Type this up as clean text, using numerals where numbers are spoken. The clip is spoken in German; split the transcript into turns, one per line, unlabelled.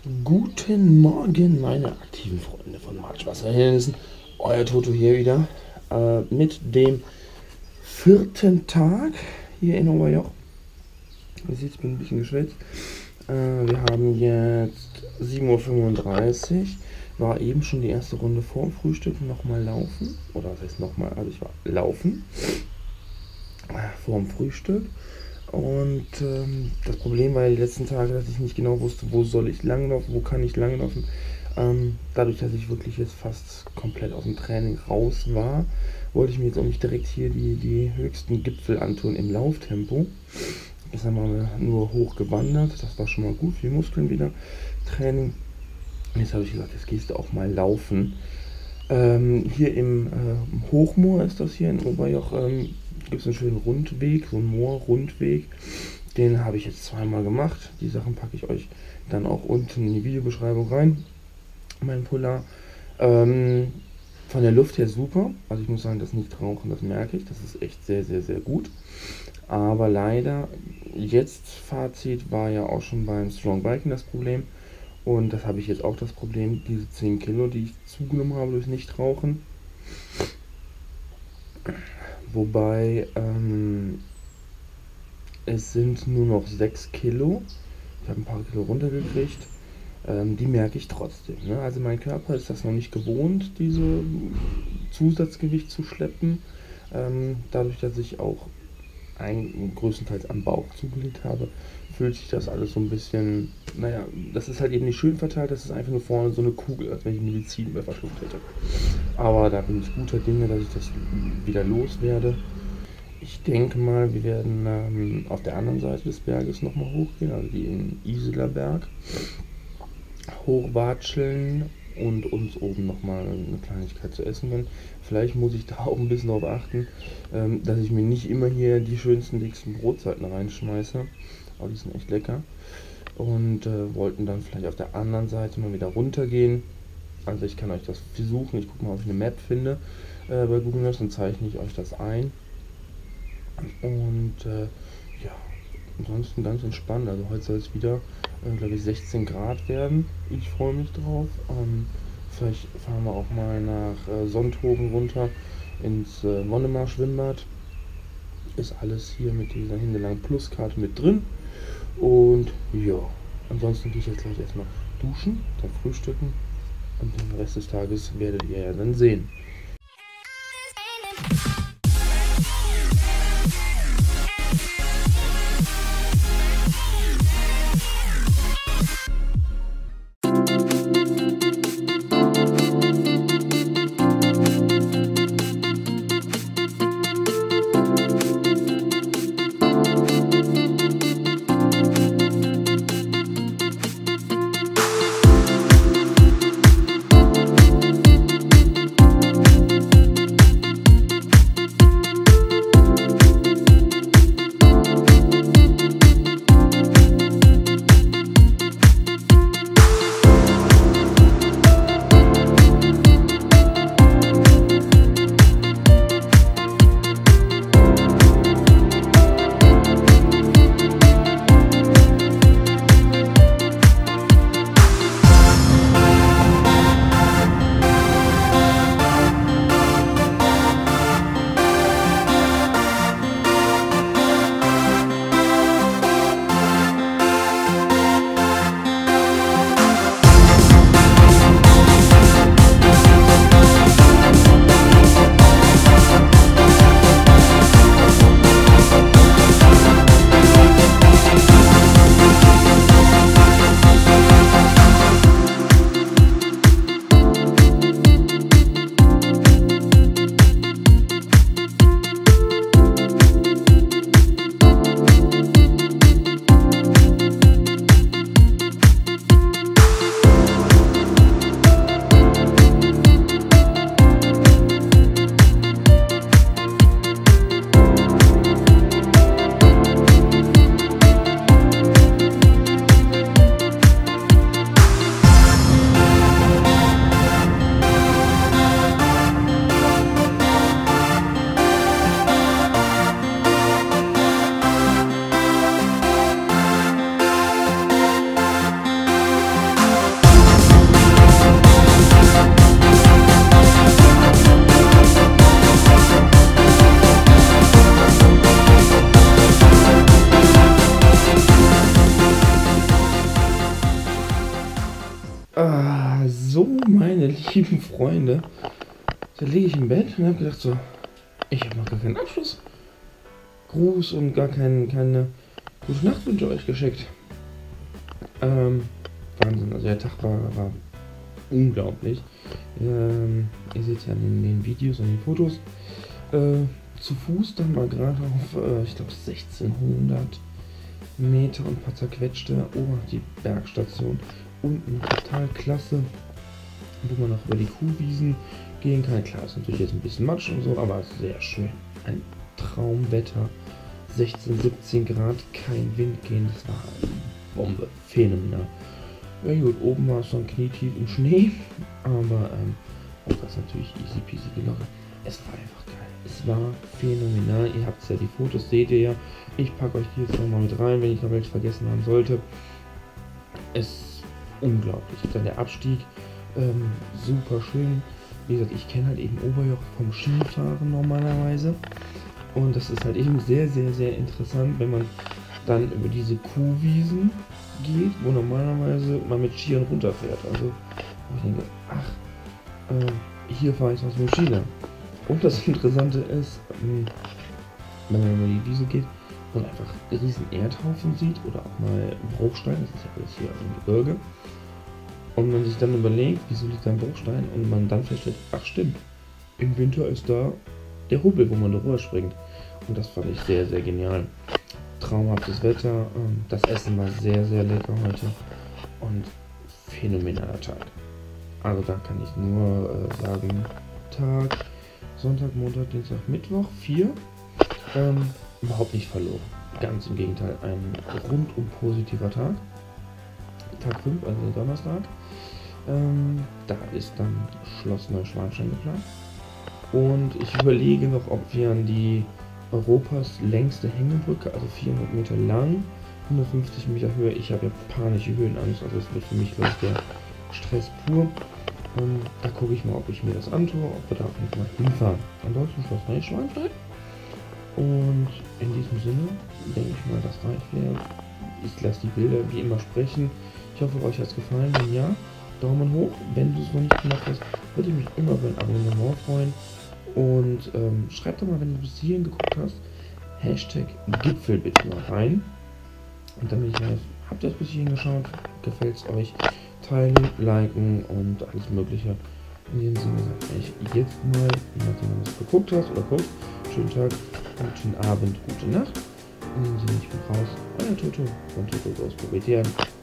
Guten Morgen, meine aktiven Freunde von Marschwasserhindernissen. Euer Toto hier wieder mit dem 4. Tag hier in Oberjoch. Ihr seht, ich bin ein bisschen geschwitzt. Wir haben jetzt 7:35 Uhr. War eben schon die erste Runde vor dem Frühstück nochmal laufen. Oder was heißt nochmal? Also ich war laufen vor dem Frühstück. Und das Problem war ja die letzten Tage, dass ich nicht genau wusste, wo soll ich langlaufen, wo kann ich langlaufen. Dadurch, dass ich wirklich jetzt fast komplett aus dem Training raus war, wollte ich mir jetzt auch nicht direkt hier die höchsten Gipfel antun im Lauftempo. Gestern waren wir nur hoch gewandert, das war schon mal gut, für die Muskeln wieder, Training. Und jetzt habe ich gesagt, jetzt gehst du auch mal laufen. Hier im Hochmoor ist das hier in Oberjoch, gibt es einen schönen Rundweg, so einen Moor-Rundweg. Den habe ich jetzt zweimal gemacht. Die Sachen packe ich euch dann auch unten in die Videobeschreibung rein. Mein Polar. Von der Luft her super. Also ich muss sagen, das Nichtrauchen, das merke ich. Das ist echt sehr, sehr, sehr gut. Aber leider, jetzt Fazit, war ja auch schon beim Strong Biken das Problem. Und das habe ich jetzt auch das Problem, diese 10 Kilo, die ich zugenommen habe durch Nichtrauchen. Wobei es sind nur noch 6 Kilo. Ich habe ein paar Kilo runtergekriegt. Die merke ich trotzdem. Ne? Also mein Körper ist das noch nicht gewohnt, diese Zusatzgewicht zu schleppen. Dadurch, dass ich auch größtenteils am Bauch zugelegt habe, fühlt sich das alles so ein bisschen, naja, das ist halt eben nicht schön verteilt, das ist einfach nur vorne so eine Kugel, als wenn ich Medizin mehr verschluckt hätte. Aber da bin ich guter Dinge, dass ich das wieder loswerde. Ich denke mal, wir werden auf der anderen Seite des Berges nochmal hochgehen, also die in Iseler Berg, hochwatscheln und uns oben nochmal eine Kleinigkeit zu essen gönnen. Vielleicht muss ich da auch ein bisschen darauf achten, dass ich mir nicht immer hier die schönsten, dicksten Brotzeiten reinschmeiße. Aber die sind echt lecker. Und wollten dann vielleicht auf der anderen Seite mal wieder runtergehen. Also ich kann euch das versuchen. Ich gucke mal, ob ich eine Map finde bei Google Maps, dann zeichne ich euch das ein. Und ja, ansonsten ganz entspannt. Also heute soll es wieder, glaube ich, 16 Grad werden. Ich freue mich drauf. Vielleicht fahren wir auch mal nach Sonthofen runter ins Wonnemar Schwimmbad. Ist alles hier mit dieser Hindelang Plus-Karte mit drin. Und ja, ansonsten gehe ich jetzt gleich erstmal duschen, dann frühstücken und den Rest des Tages werdet ihr ja dann sehen. So, meine lieben Freunde. Da liege ich im Bett und habe gedacht so, ich habe noch gar keinen Abschlussgruß und gar keine gute Nachtwünsche euch geschickt. Wahnsinn, also der Tag war unglaublich. Ihr seht ja in den Videos und den Fotos. Zu Fuß dann mal gerade auf, ich glaube 1600 Meter und ein paar zerquetschte die Bergstation. Unten total klasse, wo man auch über die Kuhwiesen gehen kann. Klar, ist natürlich jetzt ein bisschen Matsch und so, aber sehr schön. Ein Traumwetter, 16, 17 Grad, kein Wind gehen, das war eine Bombe, phänomenal. Ja gut, oben war es dann knietief im Schnee, aber auch das natürlich easy peasy gelockert. Es war einfach geil, es war phänomenal. Ihr habt ja die Fotos, seht ihr ja. Ich packe euch die jetzt nochmal mit rein, wenn ich noch welche vergessen haben sollte. Es ist unglaublich, dann der Abstieg, super schön. Wie gesagt, ich kenne halt eben Oberjoch vom Skifahren normalerweise. Und das ist halt eben sehr, sehr, sehr interessant, wenn man dann über diese Kuhwiesen geht, wo normalerweise man mit Skiern runterfährt. Also, wo ich denke, hier fahre ich sonst mit Skiern. Und das Interessante ist, wenn man über die Wiese geht und einfach riesen Erdhaufen sieht oder auch mal Bruchstein, das ist ja alles hier im Gebirge, und man sich dann überlegt, wieso liegt da ein Bruchstein, und man dann feststellt, ach stimmt, im Winter ist da der Hubbel, wo man drüber springt. Und das fand ich sehr, sehr genial. Traumhaftes Wetter, das Essen war sehr, sehr lecker heute und phänomenaler Tag. Also da kann ich nur sagen, Tag, Sonntag, Montag, Dienstag, Mittwoch, 4, überhaupt nicht verloren. Ganz im Gegenteil, ein rundum positiver Tag. Tag 5, also der Donnerstag. Da ist dann Schloss Neuschwanstein geplant. Und ich überlege noch, ob wir an die Europas längste Hängebrücke, also 400 Meter lang, 150 Meter Höhe. Ich habe ja panische Höhenangst, also es wird für mich, glaube ich, der Stress pur. Da gucke ich mal, ob ich mir das antue, ob wir da auf jeden Fall hinfahren. Ansonsten Schloss Neuschwanstein. Und in diesem Sinne denke ich mal, das reicht wieder. Ich lasse die Bilder wie immer sprechen. Ich hoffe, euch hat es gefallen. Wenn ja, Daumen hoch. Wenn du es noch nicht gemacht hast, würde ich mich immer über ein Abonnement freuen. Und schreibt doch mal, wenn du bis hierhin geguckt hast, Hashtag Gipfel bitte mal rein. Und damit ich weiß, habt ihr es bis hierhin geschaut? Gefällt es euch? Teilen, liken und alles mögliche. In diesem Sinne sage ich jetzt mal, nachdem du es geguckt hast oder guckst, schönen Tag, guten Abend, gute Nacht. In diesem Sinne, ich bin raus, euer Toto von Toto Goes Probieren.